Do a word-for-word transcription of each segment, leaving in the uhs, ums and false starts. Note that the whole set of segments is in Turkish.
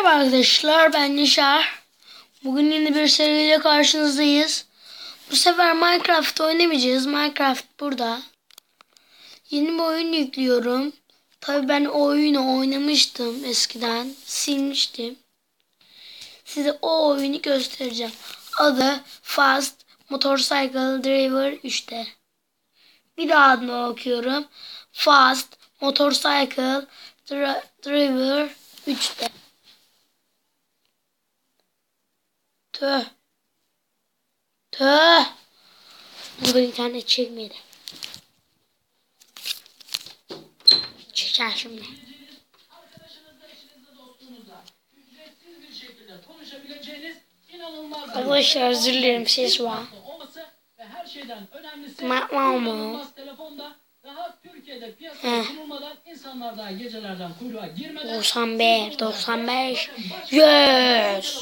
Merhaba arkadaşlar, ben Nişar. Bugün yeni bir seriyle karşınızdayız. Bu sefer Minecraft oynamayacağız. Minecraft burada. Yeni bir oyun yüklüyorum. Tabii ben o oyunu oynamıştım eskiden. Silmiştim. Size o oyunu göstereceğim. Adı Fast Motorcycle Driver üçte. Bir daha adını okuyorum. Fast Motorcycle Driver üçte. Tüh. Tüh. Burada internet çekmedi. Çeker şimdi. Arkadaşlar özür dilerim, ses var. Mama. doksan bir, doksan beş. Yes.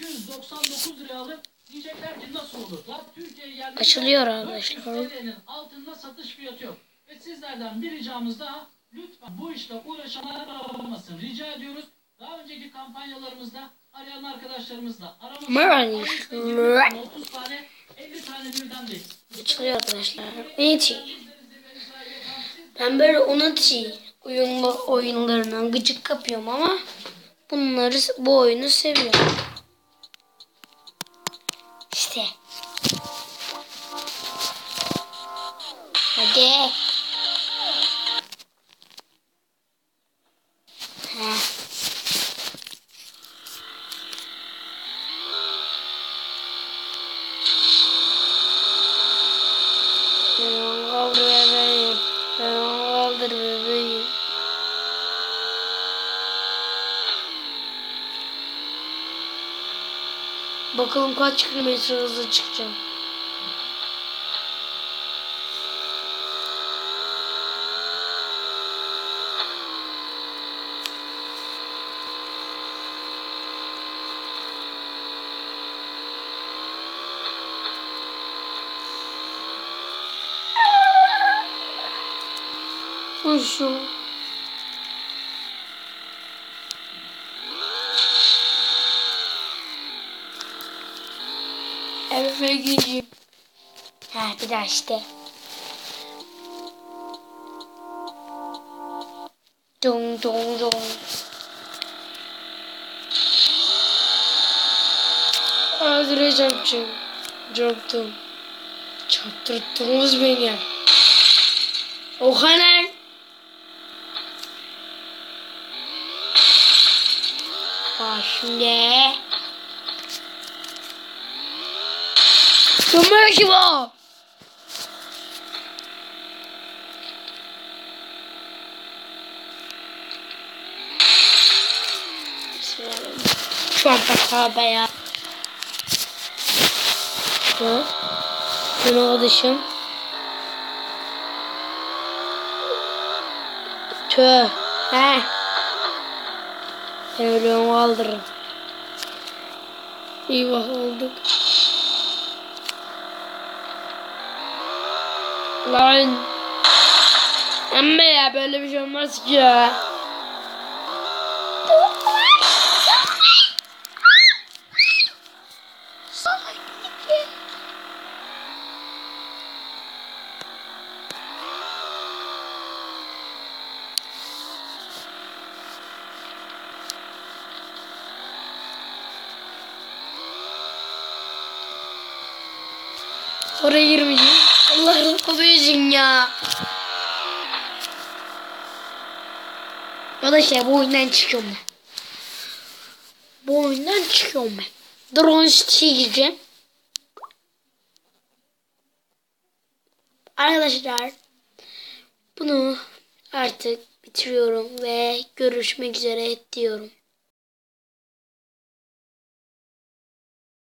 Açılıyor arkadaşlar. Altında satış fiyatı yok. Ve sizlerden bir ricamız daha, lütfen bu işle uğraşanlar aramasın. Rica ediyoruz. Daha önceki kampanyalarımızda arayan arkadaşlarımızla aramasın. otuz tane, elli tane birden değil. Açılıyor arkadaşlar. Unity. Ben böyle Unity oyun, oyunlarından gıcık kapıyorum ama bunları, bu oyunu seviyorum. İşte. Hadi. Heh. Kaldır bebeğim. Kaldır bebeğim. Bakalım kaç kilometre hızlı çıkacağım. Şu. Eve gideyim. Ha bir daha işte. Dong dong dong. Öldüreceğim şimdi. Çarptım. Çarptırdınız beni. Oha lan. Bak şimdi. Kömür gibi o. Şu an bak ya. Şu. Bunu alışım. Tüh. He. Ben ölüyorum, kaldırırım. Eyvah olduk. Lan. Ama ya böyle bir şey olmaz ki ya. Oraya girmeyeceğim. Allah'ım kapayacağım ya. Arkadaşlar bu oyundan çıkıyorum ben. Bu oyundan çıkıyorum ben. Drone City'ye gireceğim. Arkadaşlar bunu artık bitiriyorum ve görüşmek üzere diyorum.